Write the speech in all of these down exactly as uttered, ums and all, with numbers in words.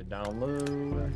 Down low.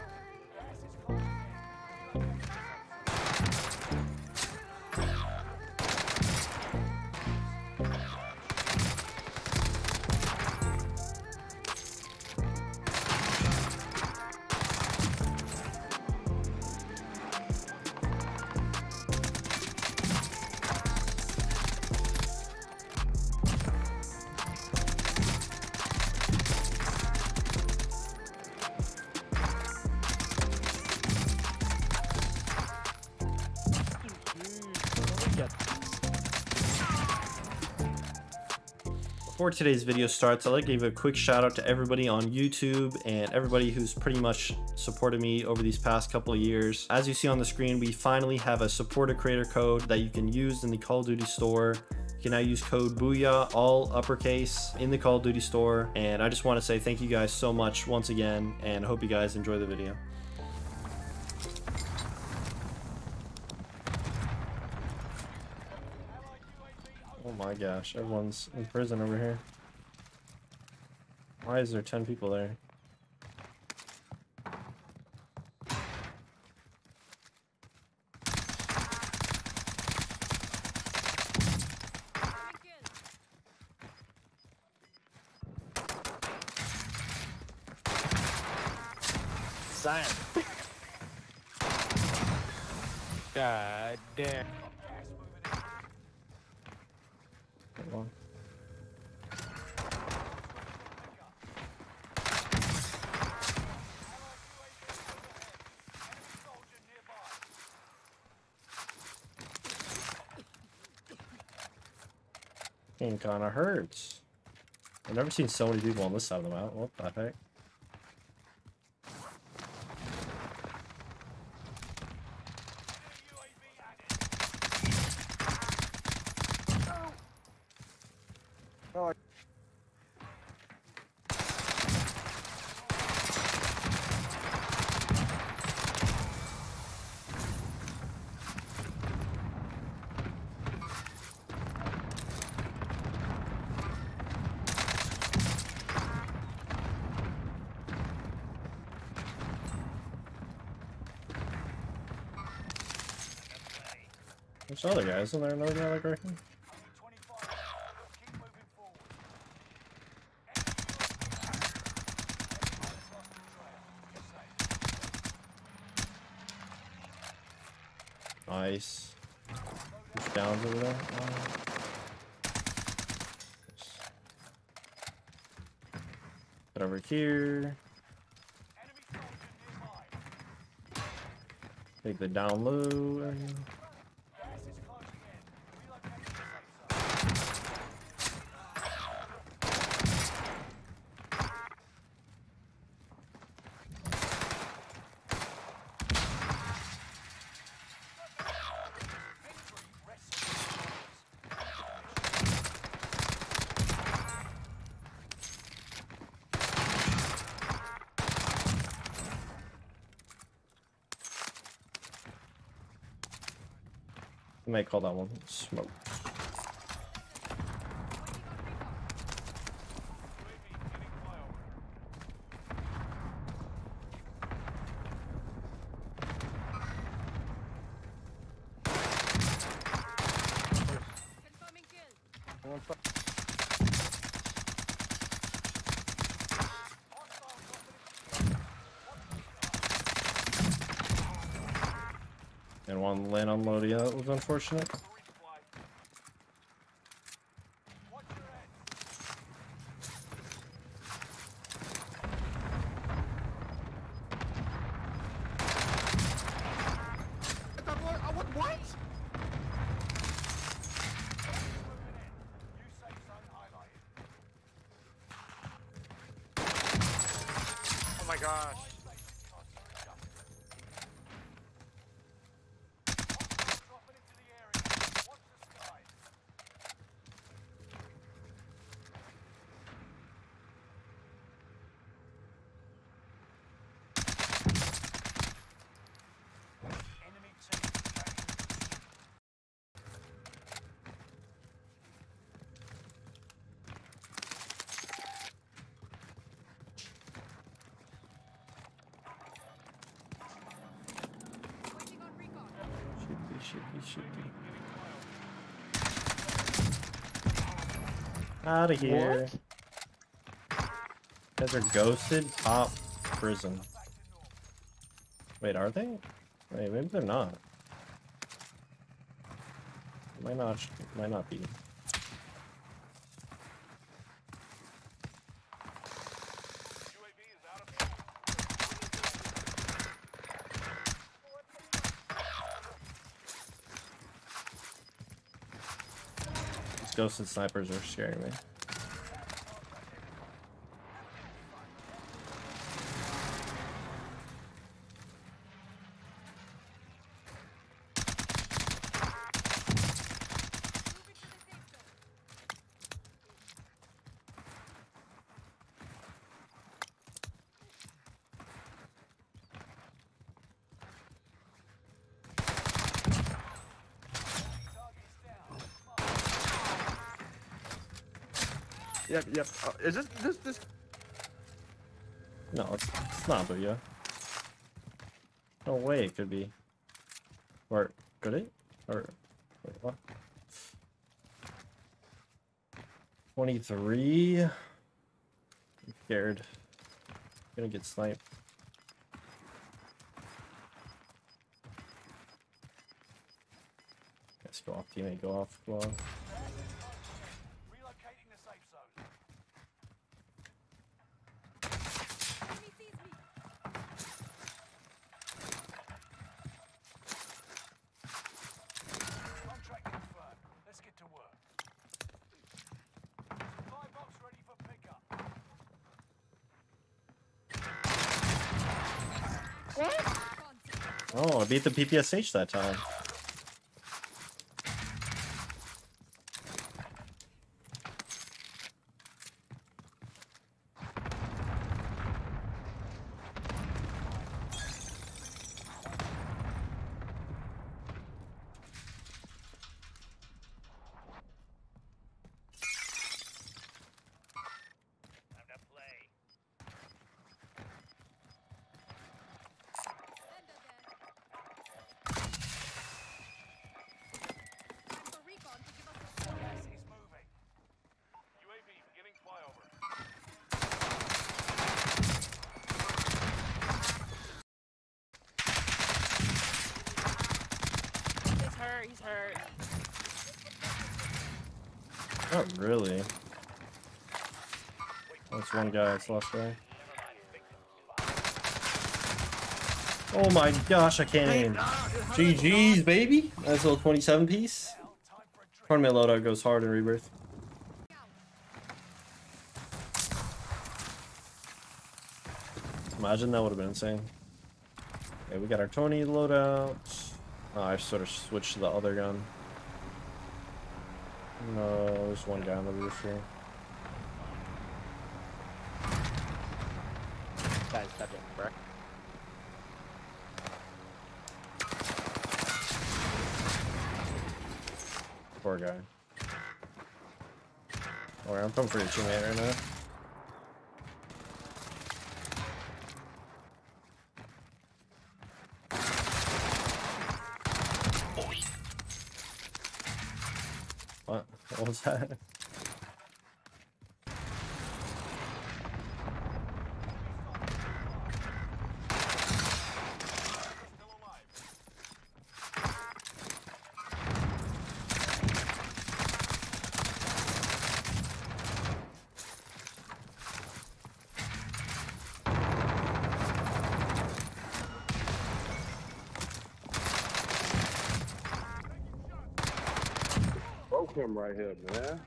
Before today's video starts, I'd like to give a quick shout out to everybody on YouTube and everybody who's pretty much supported me over these past couple of years. As you see on the screen, we finally have a supported creator code that you can use in the Call of Duty store. You can now use code Booya, all uppercase, in the Call of Duty store. And I just want to say thank you guys so much once again, and I hope you guys enjoy the video. Oh my gosh, everyone's in prison over here. Why is there ten people there? Science. God damn. One. It kind of hurts. I've never seen so many people on this side of the map. What the heck? Oh. There's other guys. Isn't there another guy like right here? Nice. Push down over there. Get over here. Take the down low. I might call that one smoke. And one land on load, yeah, that was unfortunate. What? Oh my gosh. He should be. Out of here. What? Guys are ghosted top prison. Wait, are they? Wait, maybe they're not. Might not. Might not be. These ghosted snipers are scaring me. Yep, yep. Uh, is this this this? No, it's, it's not Booya. No way it could be. Or could it? Or wait, what? twenty-three. I'm scared. I'm gonna get sniped. Let's go off, teammate. Go off. Go on. Oh, I beat the P P S H that time. He's hurt. Not really. That's one guy. It's lost guy. Oh my gosh, I can't aim. G G's, baby. Nice little twenty-seven piece. Tournament loadout goes hard in Rebirth. Imagine that would have been insane. Okay, we got our Tony loadout. Oh, I sort of switched to the other gun. No, there's one guy on the roof here. Guys, stop it, bro. Poor guy. Alright, I'm coming for your teammate right now. What? What was that? Broke him right here, man.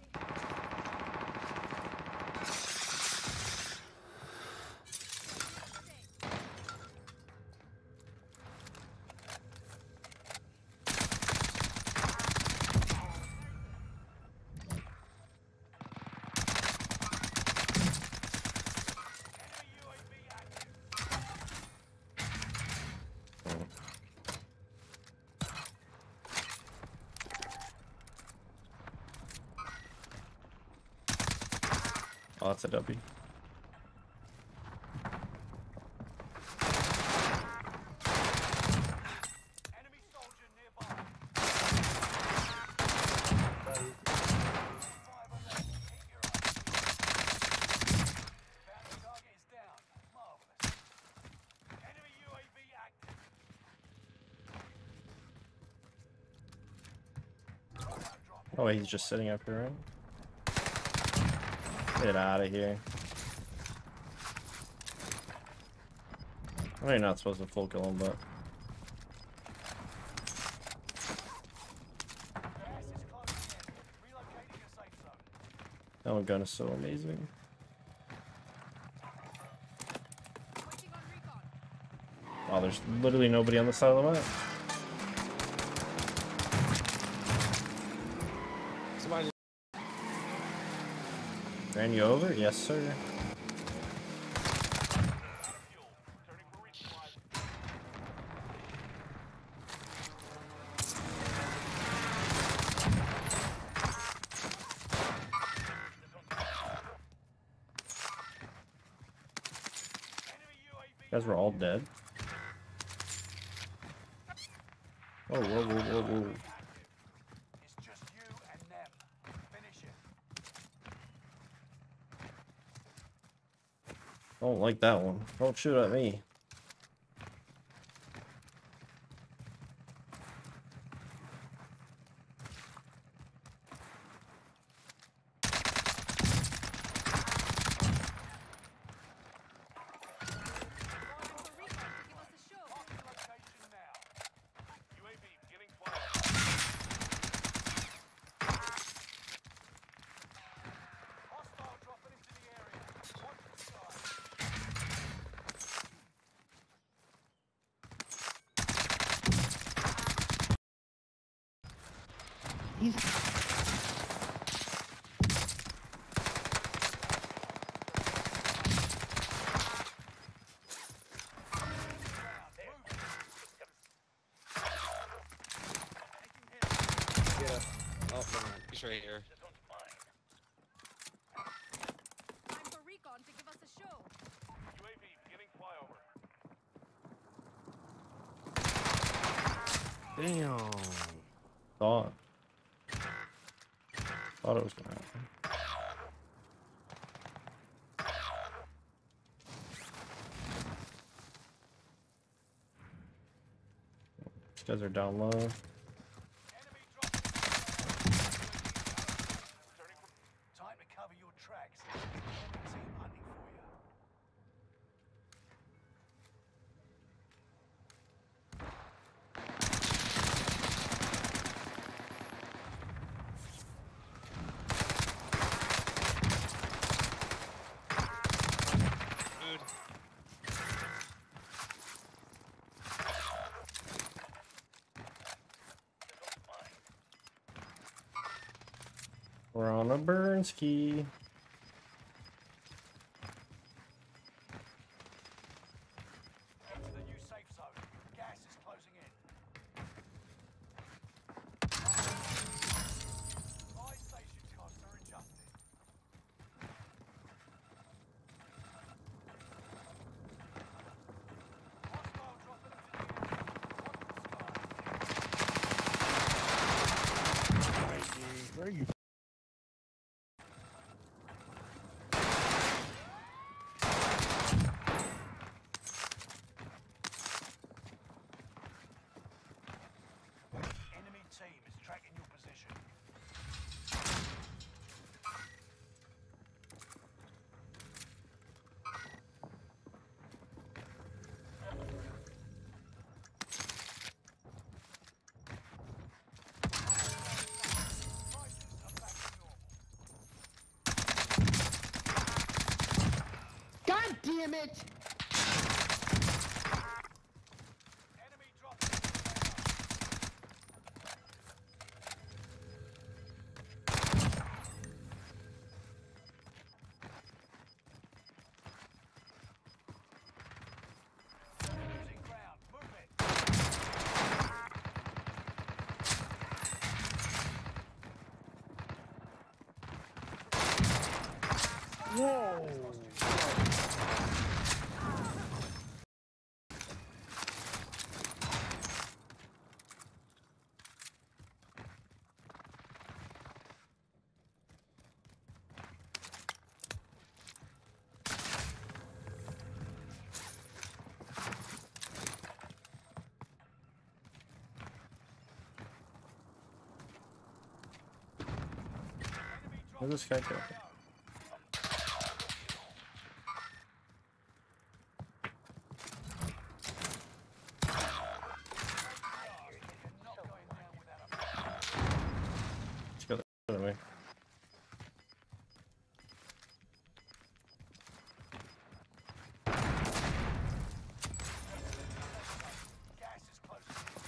Oh, that's a W. Enemy soldier nearby. Oh wait, he's just sitting up here, right? Get out of here. I know you're not supposed to full kill him, but... That one gun is so amazing. Wow, there's literally nobody on the side of the map. Somebody. Ran you over? Yes, sir. You guys were all dead. Whoa, whoa, whoa, whoa, whoa. It's just you and them. Finish it. Don't like that one. Don't shoot at me. He's... Yeah. Oh, never mind. He's right here. Time for recon to give us a show. U A V beginning flyover. Damn. Thought. Thought it was gonna happen. These guys are down low. Enemy drop. Time to cover your tracks. Enemy team hunting for you. We're on a burn ski. Get to the new safe zone. Gas is closing in. Buy station costs are adjusted. Hostile dropping into the air. Watch the sky. Where are you? Enemy team is tracking your position. Prices are back to normal. God damn it! Enemy dropping into the air. Losing ground. Move it. Where'd this guy go? Let's go the other way. Gas is close.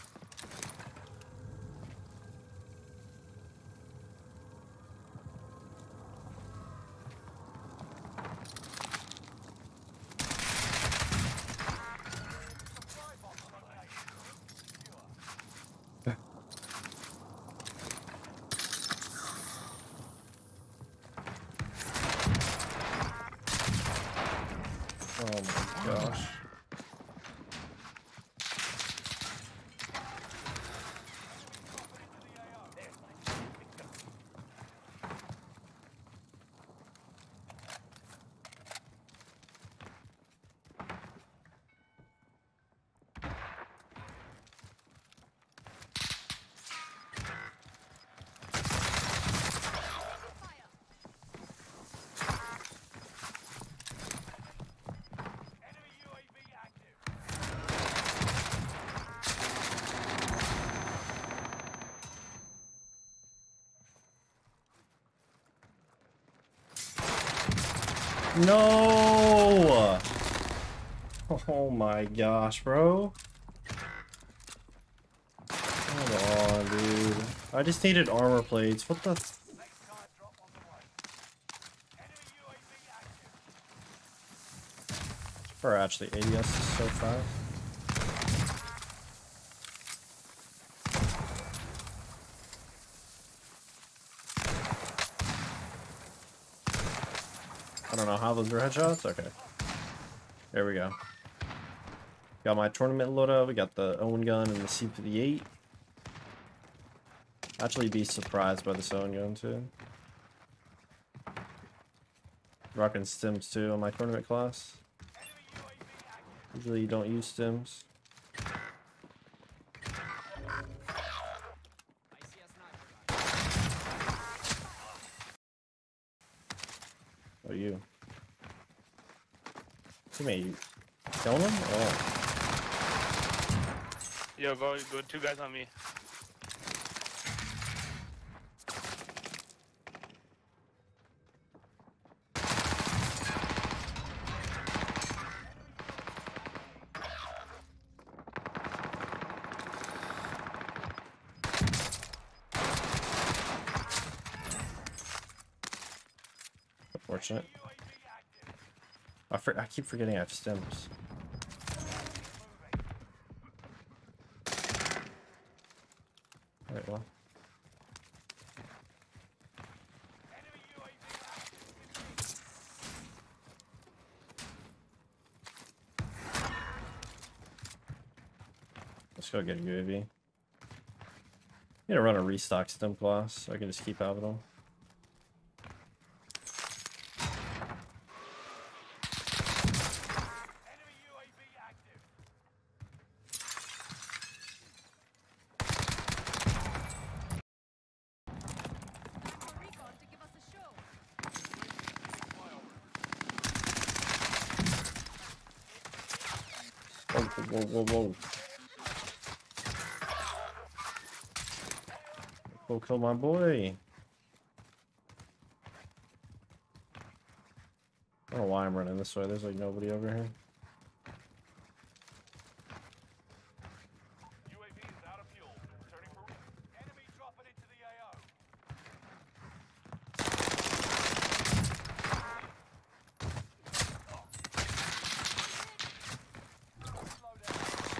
Supply box location. Secure. Oh my gosh. Enemy U A V active. No! Oh my gosh, bro. Come on, dude. I just needed armor plates. What the? Next tire drop on the way. Enemy U A V active. Or actually, A D S is so fast. I don't know how those were headshots. Okay. There we go. Got my tournament loadout. We got the Owen gun and the C fifty-eight. Actually, be surprised by this Owen gun too. Rocking stims too on my tournament class. Usually you don't use stims. Oh, you. Come here, you killing him? Oh. Yo, go, go, two guys on me. Unfortunate. I, for I keep forgetting I have stims. Alright, well. Let's go get a U A V. I'm gonna run a restock stim class so I can just keep having them. Recon to give us a show. Whoa, whoa, whoa, whoa. Go kill my boy. I don't know why I'm running this way. There's like nobody over here. U A V is out of fuel. Returning for enemy dropping into the A O. Slow down.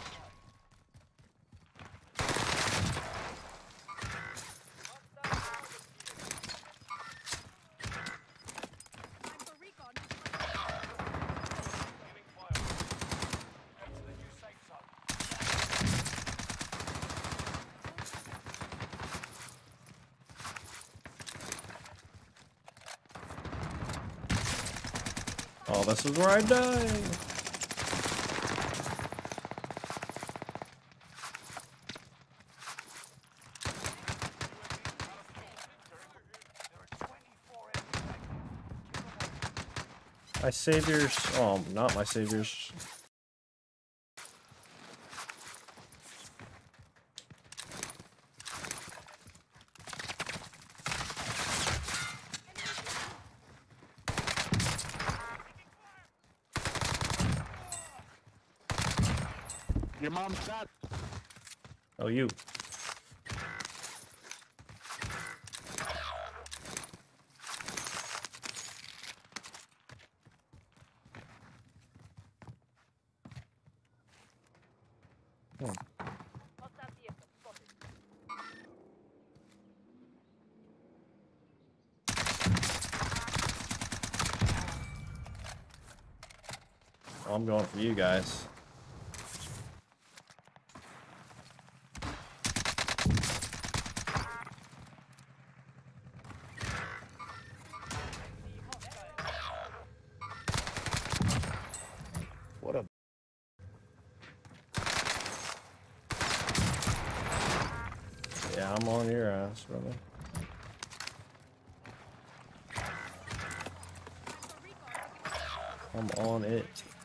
Time for recon to give us a show. Giving fire. Head to the new safe zone. Oh, this is where I die. There are twenty-four My saviors. Oh, not my saviors. Your mom shot. Oh, you. Hmm. Hostile vehicle spotted. Oh, I'm going for you guys. What a... Yeah, I'm on your ass, brother. I'm on it.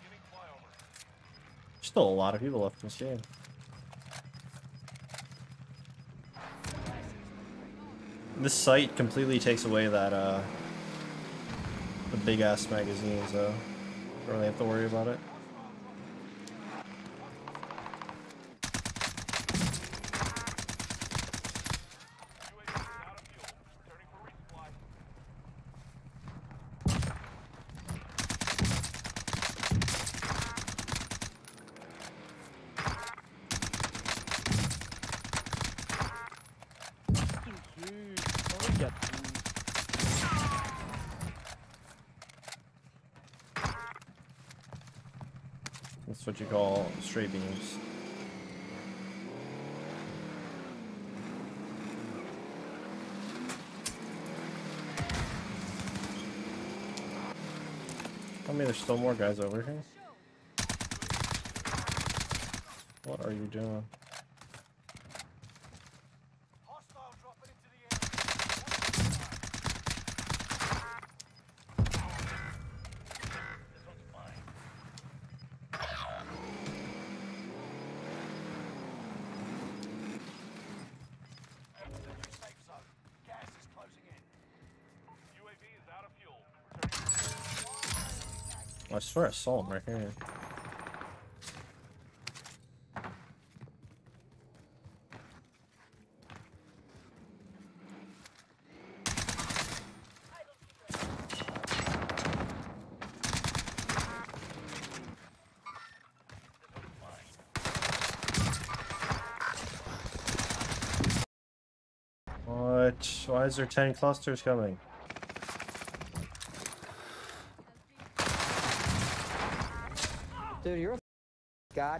Still a lot of people left in this game. This site completely takes away that, uh, the big ass magazines, though. Don't really have to worry about it. That's what you call straight beams. Tell me there's still more guys over here. What are you doing? Hostile dropping into the area. This one's mine. Enter the new safe zone. Gas is closing in. U A V is out of fuel. I swear I saw him right here. What? Why is there ten clusters coming? Dude, you're a god.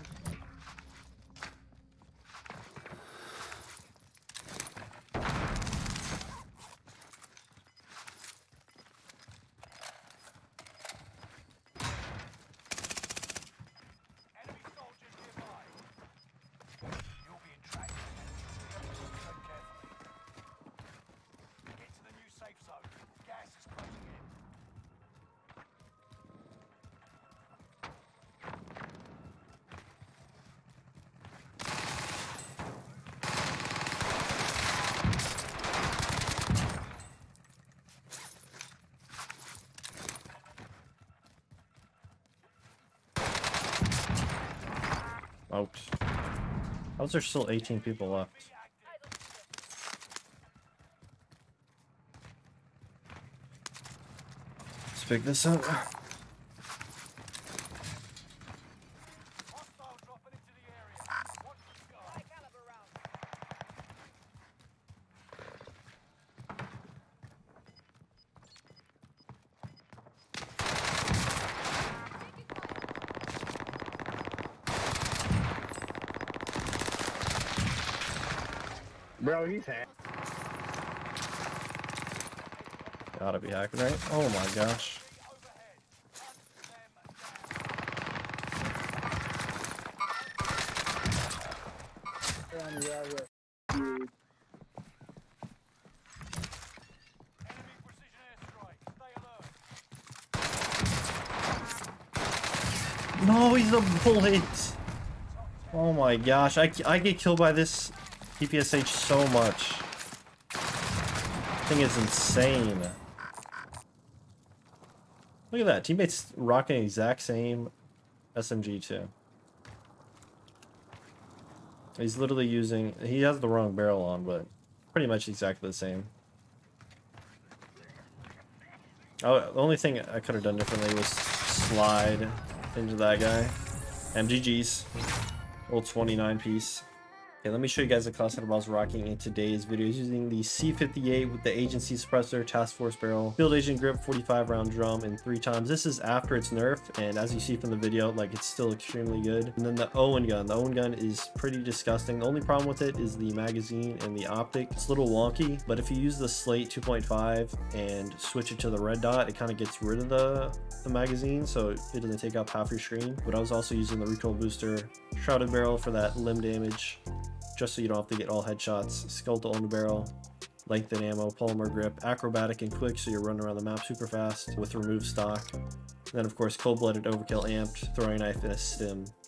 Enemy soldiers nearby. You're being tracked. Tread carefully. Get to the new safe zone. Gas is closing in. Ouch. How's there still eighteen people left? Let's pick this up. Hostile dropping into the area. Watch the sky. High caliber round. Bro, he's hacked. Gotta be hacking, right? Oh my gosh. Enemy precision airstrike. Stay alert. No, he's a bullet. Oh my gosh, I, I get killed by this P P S H so much. Thing is insane. Look at that, teammates rocking the exact same S M G too. He's literally using, he has the wrong barrel on, but pretty much exactly the same. Oh, the only thing I could have done differently was slide into that guy. M G Gs. Old twenty-nine piece. Okay, let me show you guys the class setup I was rocking in today's video. Using the C fifty-eight with the agency suppressor, task force barrel, field agent grip, forty-five round drum, and three times. This is after its nerf, and as you see from the video, like it's still extremely good. And then the Owen gun. The Owen gun is pretty disgusting. The only problem with it is the magazine and the optic. It's a little wonky, but if you use the Slate two point five and switch it to the red dot, it kind of gets rid of the, the magazine, so it doesn't take up half your screen. But I was also using the recoil booster, shrouded barrel for that limb damage, just so you don't have to get all headshots, skeletal on the barrel, lengthen ammo, polymer grip, acrobatic and quick so you're running around the map super fast with removed stock. And then of course cold-blooded overkill amped, throwing knife, and a stim.